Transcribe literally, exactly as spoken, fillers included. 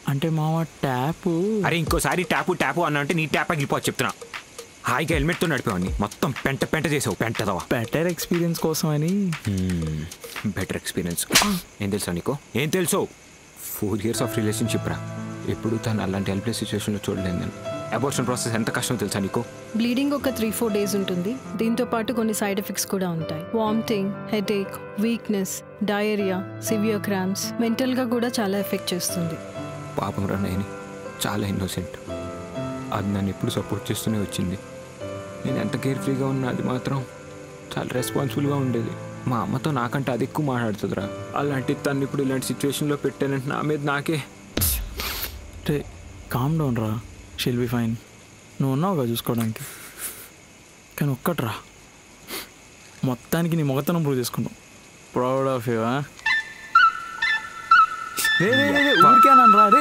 అంటే మామ ట్యాపు. అరే ఇంకోసారి ట్యాపు ట్యాపు అన్న అంటే నీ ట్యాప్ పగిలిపోవచ్చు చెప్తున్నా. హాయిగా హెల్మెట్తో నడిపేవాడిని, మొత్తం పెంట పెంట చేసావు. పెంటదవా. బెటర్ ఎక్స్పీరియన్స్ కోసం అని. బెటర్ ఎక్స్పీరియన్స్ ఏం తెలుసా నీకు? ఏం తెలుసు? ఫోర్ ఇయర్స్ ఆఫ్ రిలేషన్షిప్ రా. ఎప్పుడు తను అలాంటి హెల్ప్లెస్ సిచ్యువేషన్లో చూడలేదు నేను. అబార్షన్ ప్రాసెస్ ఎంత కష్టం తెలుసా నీకు? బ్లీడింగ్ ఒక త్రీ ఫోర్ డేస్ ఉంటుంది. దీంతో పాటు కొన్ని సైడ్ ఎఫెక్ట్స్ కూడా ఉంటాయి. Vomiting, headache, weakness, diarrhoea, severe cramps, మెంటల్గా కూడా చాలా ఎఫెక్ట్ చేస్తుంది. పాపం రా నయని, చాలా ఇన్నోసెంట్. అది నన్ను ఎప్పుడు సపోర్ట్ చేస్తూనే వచ్చింది. నేను ఎంత కేర్ఫ్రీగా ఉన్నా అది మాత్రం చాలా రెస్పాన్సిబుల్గా ఉండేది. మా అమ్మతో నాకంటే అది ఎక్కువ మాట్లాడుతుందిరా. అలాంటి తను ఇప్పుడు ఇలాంటి సిచ్యువేషన్లో పెట్టానంటే నా మీద నాకే. రే కామ్ డౌన్ రా, షిల్ బి ఫైన్. నువ్వు ఉన్నావుగా చూసుకోవడానికి. కానీ ఒక్కట్రా, మొత్తానికి నీ మొగతనం ప్రూవ్ చేసుకున్నావు. Proud of you. ఊరికే అన్నాను రా.